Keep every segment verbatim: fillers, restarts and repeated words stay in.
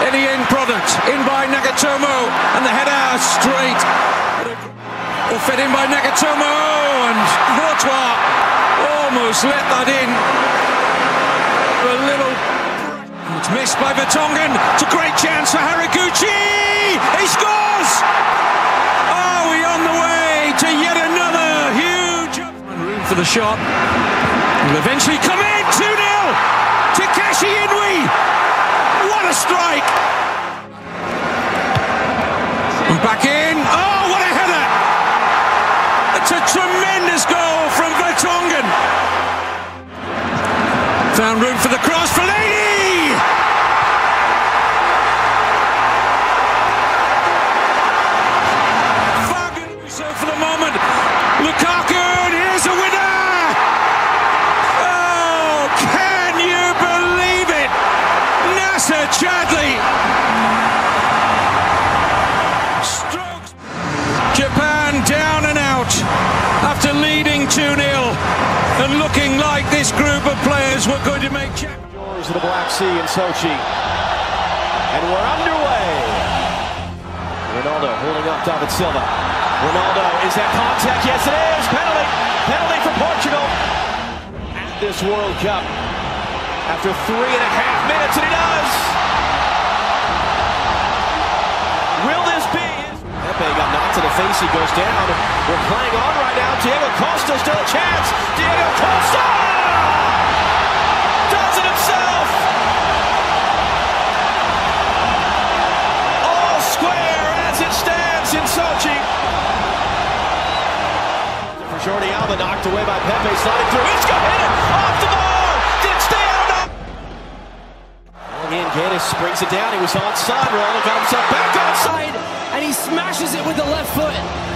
Any end product, in by Nagatomo, and the header straight. Or fed in by Nagatomo, and Courtois almost let that in. A little. It's missed by Vertonghen. It's a great chance for Haraguchi. He scores! Are we on the way to yet another huge room for the shot? Will eventually come in. two nil. Takashi Inui. What a strike! And back in. Oh, what a header! It's a tremendous goal from Vertonghen. Found room for the cross for Lady. So for the moment, Lukaku, and here's a winner! Oh, can you believe it? Nasser Chadli. Strokes. Japan down and out after leading two nil and looking like this group of players were going to make champions of the Black Sea in Sochi. And we're underway. Ronaldo holding up David Silva. Ronaldo, is that contact? Yes, it is. Penalty. Penalty for Portugal. At this World Cup. After three and a half minutes, and he does. Will this be? Pepe got knocked to the face. He goes down. We're playing on right now. Diego Costa still a chance. Diego Costa does it himself. All square as it stands in Sochi. Jordi Alba knocked away by Pepe, sliding through. Isco hit it off the bar. Didn't stay out. Going in, Gaddis springs it down. He was onside. Ronaldo got himself back onside, and he smashes it with the left foot.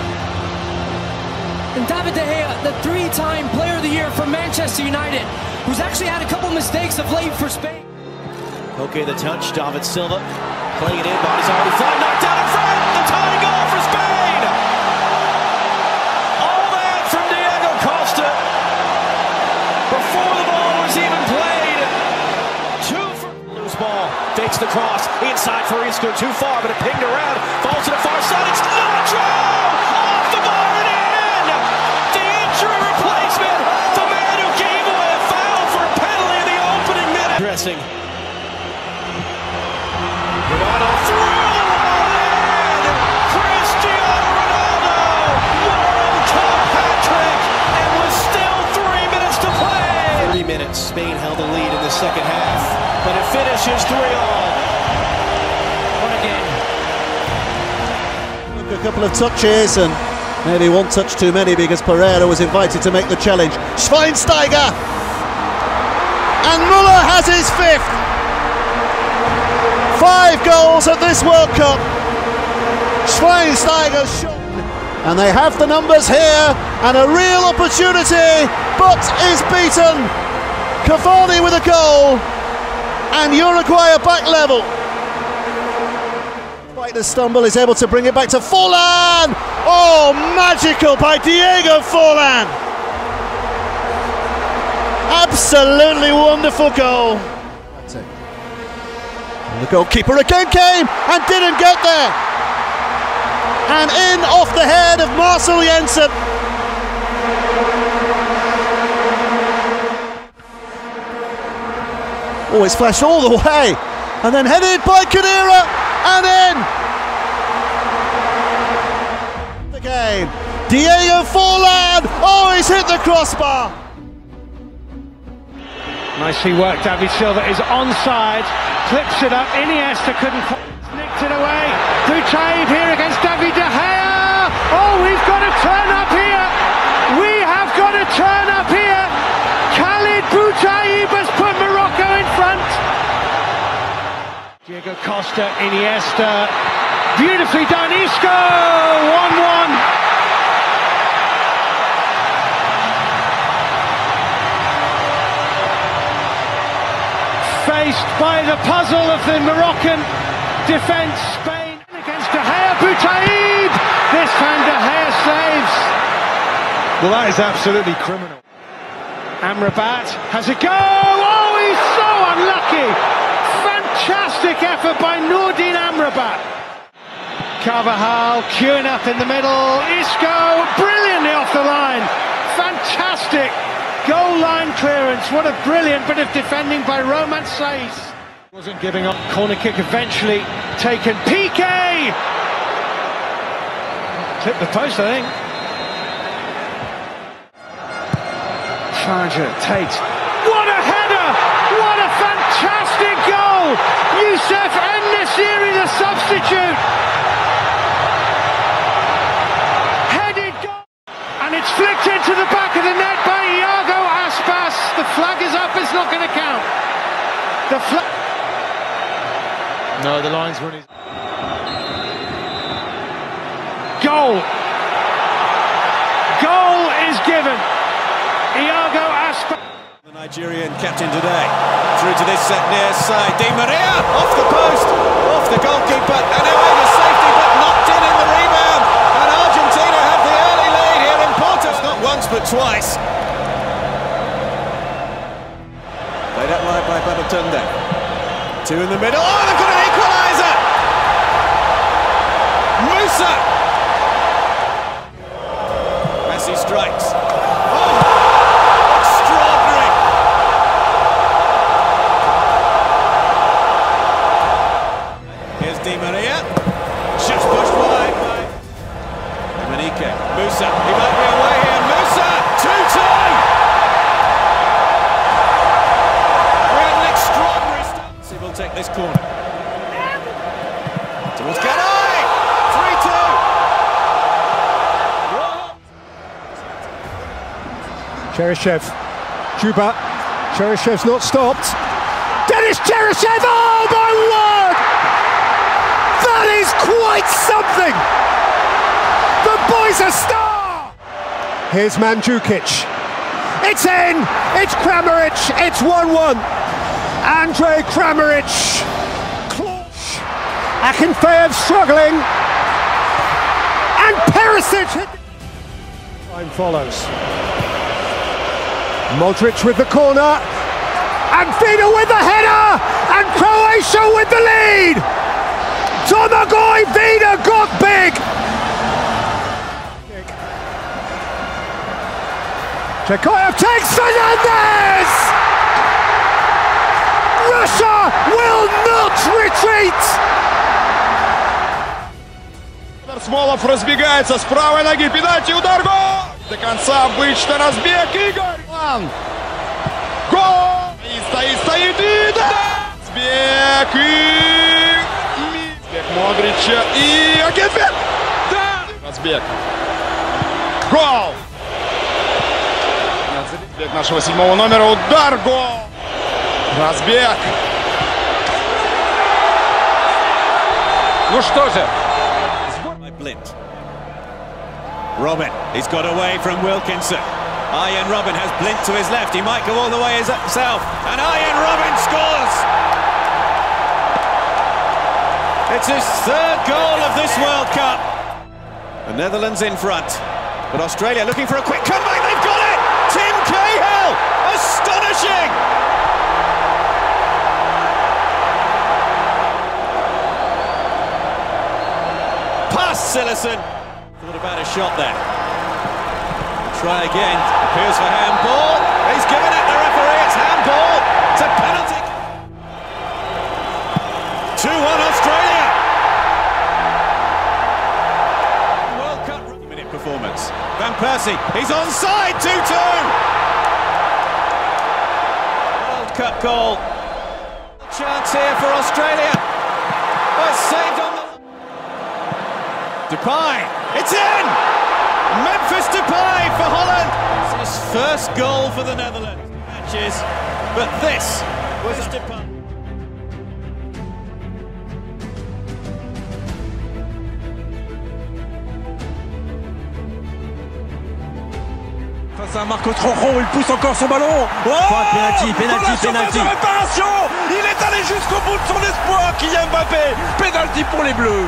And David De Gea, the three-time Player of the Year for Manchester United, who's actually had a couple mistakes of late for Spain. Okay, the touch. David Silva playing it in. Body's already flying. Knocked down in front. The tying goal for Spain. Before the ball was even played. Two for loose ball. Fakes the cross. Inside for Isco. Too far, but it pinged around. Falls to the far side. It's Nacho! Off the bar and in! The injury replacement. The man who gave away a foul for a penalty in the opening minute. Dressing. Ronaldo through the wall in! Cristiano Ronaldo! World Cup hat-trick! And with still three minutes to play! thirty minutes, Spain held the lead in the second half, but it finishes three all. What a game. A couple of touches and maybe one touch too many because Pereira was invited to make the challenge. Schweinsteiger! And Muller has his fifth! Five goals at this World Cup. Schweinsteiger shot. And they have the numbers here and a real opportunity, but is beaten. Cavani with a goal and Uruguay are back level. Despite the stumble, is able to bring it back to Forlan. Oh, magical by Diego Forlan. Absolutely wonderful goal. And the goalkeeper again came and didn't get there. And in off the head of Marcel Jensen. Oh, it's flashed all the way. And then headed by Khedira and in. The game. Diego Forlan. Oh, he's hit the crossbar. Nicely worked. David Silva is onside. Clips it up. Iniesta couldn't. Nicked it away. Boutaïb here against David De Gea. Oh, we've got to turn up here. We have got to turn up here. Khalid Boutaïb has put Morocco in front. Diego Costa, Iniesta. Beautifully done. Isco. one one. Faced by the puzzle of the Moroccan defence, Spain against De Gea. Boutaïb! This time De Gea saves. Well, that is absolutely criminal. Amrabat has a go. Oh, he's so unlucky. Fantastic effort. effort by Noordin Amrabat. Carvajal queuing up in the middle. Isco brilliantly off the line. Fantastic goal line clearance. What a brilliant bit of defending by Roman Saiz. Wasn't giving up. Corner kick eventually taken. P K! Clipped the post, I think. Charger takes. What a header! What a fantastic goal! Youssef En-Nesyri, the substitute. Headed goal. And it's flicked into the back of the net by Iago Aspas. The flag is up, it's not going to count. The flag. No, the lines were in his. Goal. Goal is given. Iago Aspas. The Nigerian captain today. Through to this set near side. Di Maria off the post, off the goalkeeper, and away to safety, but knocked in in the rebound. And Argentina have the early lead here in Porto. Not once, but twice. Played out wide by Babatunde. Two in the middle. Oh, they've got an equaliser! Musa! Messi strikes. Oh! Extraordinary! Here's Di Maria. Just pushed wide by Dominique. Musa. He might be away here. Musa! two two! We're an extraordinary start. See, we'll take this corner. Towards Ganai! three two! Cheryshev, Juba, Cheryshev's not stopped. Denis Cheryshev, oh my word! That is quite something! The boy's a star! Here's Mandzukic. It's in! It's Kramaric, it's one one. Andrei Kramaric. Akinfeev struggling. And Perisic hit. Time follows. Modric with the corner, and Vida with the header, and Croatia with the lead! Domagoj Vida got big! Chekoyev takes Fernandez! Russia will not retreat! Смолов разбегается с правой ноги, пенальти, удар, гол! До конца обычно разбег, Игорь! Гол! И стоит, стоит, и да! Разбег, и... Разбег Модрича, и... Акинфеев! Да! Разбег. Гол! Разбег нашего седьмого номера, удар, гол! Разбег! Ну что же? Blind. Robin, he's got away from Wilkinson. Arjen Robben has Blint to his left. He might go all the way himself. And Arjen Robben scores! It's his third goal of this World Cup. The Netherlands in front. But Australia looking for a quick comeback. They've got it! Tim Cahill! Astonishing! Past Sillison. Thought about a shot there. Try again. Appears for handball. He's given it. The referee. It's handball. It's a penalty. two one Australia. World Cup minute performance. Van Persie. He's onside. two two. World Cup goal. Chance here for Australia. Oh, it's saved on the... Depay, it's in! Memphis Depay for Holland! It's his first goal for the Netherlands. Matches, but this was Depay. Face à Marco Trojo, il pousse encore son ballon. Oh, penalty, penalty, penalty. Réparation. Il est allé jusqu'au bout de son espoir, Kylian Mbappé. Penalty pour les Bleus.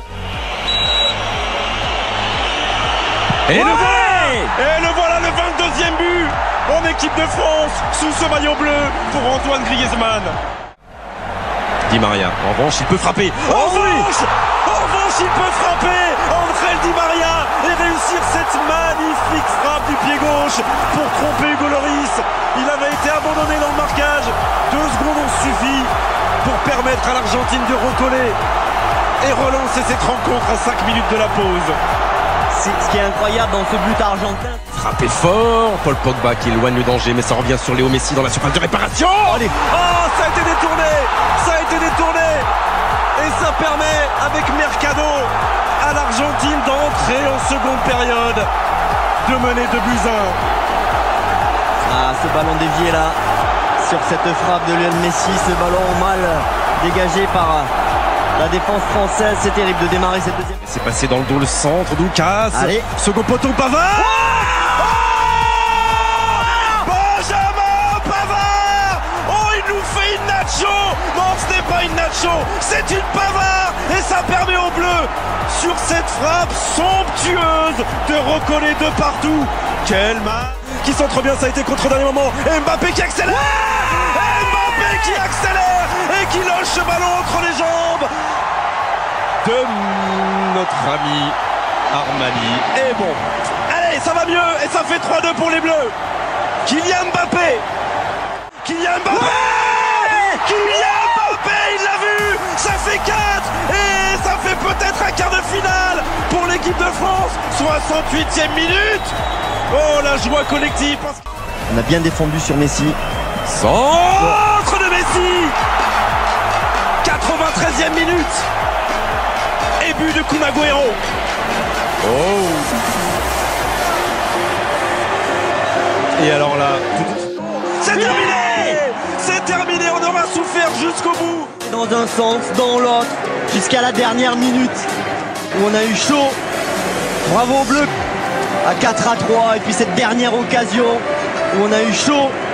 Et, ouais le voilà Et le voilà, le vingt-deuxième but en équipe de France, sous ce maillot bleu pour Antoine Griezmann. Di Maria, en revanche, il peut frapper. En revanche, en revanche, il peut frapper. Angel Di Maria et réussir cette magnifique frappe du pied gauche pour tromper Hugo Lloris. Il avait été abandonné dans le marquage. Deux secondes ont suffi pour permettre à l'Argentine de recoller et relancer cette rencontre à cinq minutes de la pause. C'est ce qui est incroyable dans ce but argentin. Frappé fort, Paul Pogba qui éloigne le danger, mais ça revient sur Léo Messi dans la surface de réparation. Allez. Oh, ça a été détourné. Ça a été détourné. Et ça permet, avec Mercado, à l'Argentine d'entrer en seconde période, de mener deux buts à un. Ah, ce ballon dévié là, sur cette frappe de Lionel Messi, ce ballon mal dégagé par la défense française. C'est terrible de démarrer cette deuxième. C'est passé dans le dos, le centre, Doukas. Allez. Second poteau, Pavard. Oh Benjamin Pavard. Oh, il nous fait une nacho. Non, ce n'est pas une nacho, c'est une Pavard. Et ça permet aux Bleus, sur cette frappe somptueuse, de recoller de partout. Quel match. Qui centre bien, ça a été contre au dernier moment. Et Mbappé qui accélère. Et Mbappé qui accélère et qui loge ce ballon entre les jambes de notre ami Armani. Et bon, allez, ça va mieux et ça fait trois deux pour les Bleus. Kylian Mbappé. Kylian Mbappé. Ouais, Kylian Mbappé, il l'a vu. Ça fait quatre et ça fait peut-être un quart de finale pour l'équipe de France. soixante-huitième minute. Oh, la joie collective. On a bien défendu sur Messi. Centre de Messi. quatre-vingt-treizième minute. Et but de Kun Agüero. Oh. Et alors là, c'est terminé. C'est terminé, on aura souffert jusqu'au bout. Dans un sens, dans l'autre, jusqu'à la dernière minute où on a eu chaud. Bravo aux Bleus à quatre à trois. Et puis cette dernière occasion où on a eu chaud.